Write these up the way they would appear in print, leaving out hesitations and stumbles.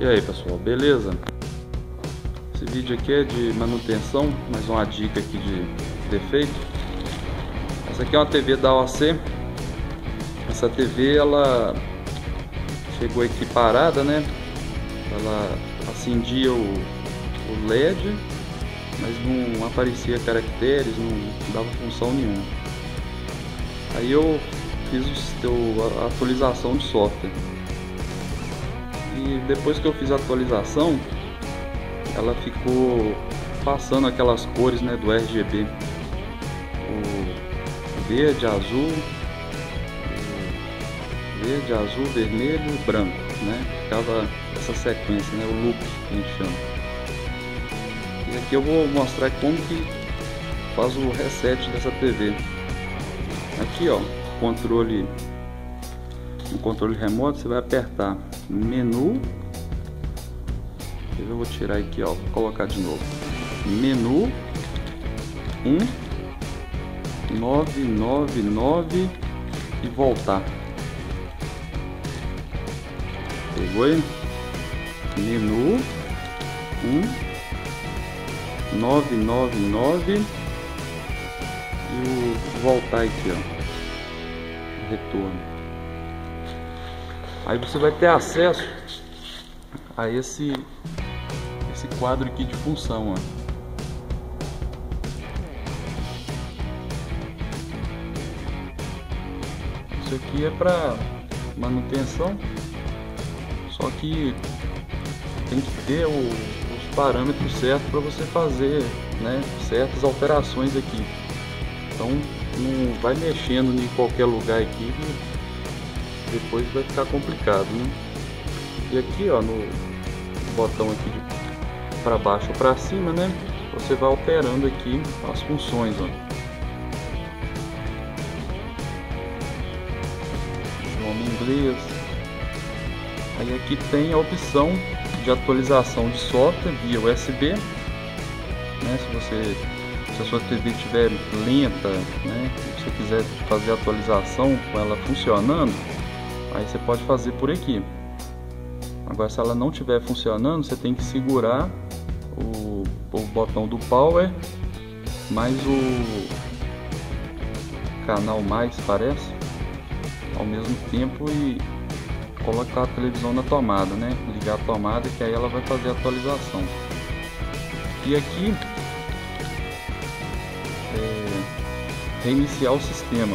E aí pessoal, beleza? Esse vídeo aqui é de manutenção, mais uma dica aqui de defeito. Essa aqui é uma TV da AOC. Essa TV ela chegou aqui parada, né? Ela acendia o LED, mas não aparecia caracteres, não dava função nenhuma. Aí eu fiz a atualização de software. E depois que eu fiz a atualização, ela ficou passando aquelas cores, né, do RGB, o verde, azul, vermelho e branco, né? Ficava essa sequência, né, o loop que a gente chama. E aqui eu vou mostrar como que faz o reset dessa TV. Aqui ó, no controle remoto você vai apertar menu. Eu vou tirar aqui, ó, vou colocar de novo. Menu 999 e voltar. Pegou aí? Menu 999 e o voltar aqui, ó. Retorno. Aí você vai ter acesso a esse quadro aqui de função, ó. Isso aqui é para manutenção, só que tem que ter os parâmetros certos para você fazer, né, certas alterações aqui. Então não vai mexendo em qualquer lugar aqui que depois vai ficar complicado, né? E aqui ó, no botão aqui de para baixo ou para cima, né, você vai alterando aqui as funções, ó. Idioma inglês. Aí aqui tem a opção de atualização de software via USB, né, se a sua TV estiver lenta, né, se você quiser fazer a atualização com ela funcionando, aí você pode fazer por aqui. Agora, se ela não estiver funcionando, você tem que segurar o botão do Power mais o canal mais, parece, ao mesmo tempo, e colocar a televisão na tomada, né? Ligar a tomada, que aí ela vai fazer a atualização. E aqui reiniciar o sistema.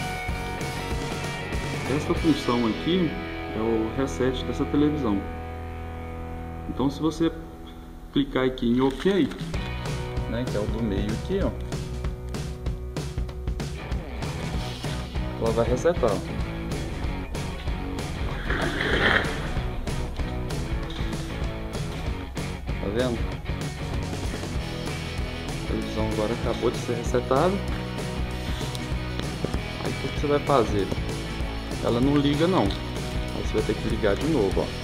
Essa função aqui é o reset dessa televisão. Então, se você clicar aqui em OK, né, que é o do meio aqui, ó, ela vai resetar. Tá vendo? A televisão agora acabou de ser resetada. Aí o que você vai fazer? Ela não liga não. Aí você vai ter que ligar de novo, ó.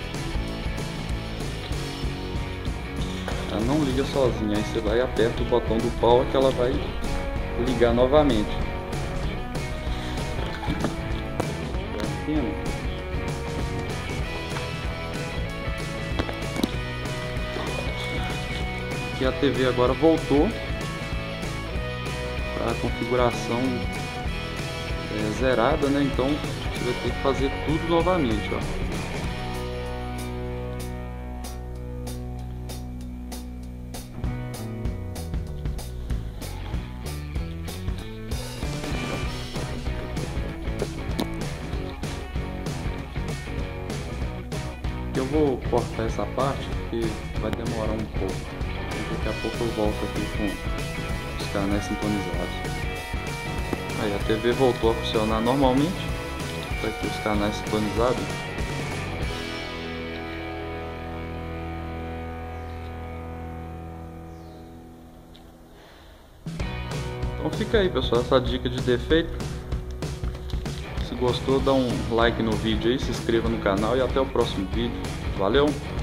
Ela não liga sozinha, aí você vai e aperta o botão do power que ela vai ligar novamente. Aqui a TV agora voltou para a configuração zerada, né? Então você vai ter que fazer tudo novamente, ó. Eu vou cortar essa parte porque vai demorar um pouco. Daqui a pouco eu volto aqui com os canais sintonizados. Aí a TV voltou a funcionar normalmente. Tá aqui os canais sintonizados. Então fica aí, pessoal, essa dica de defeito. Se gostou, dá um like no vídeo aí, se inscreva no canal e até o próximo vídeo. Valeu!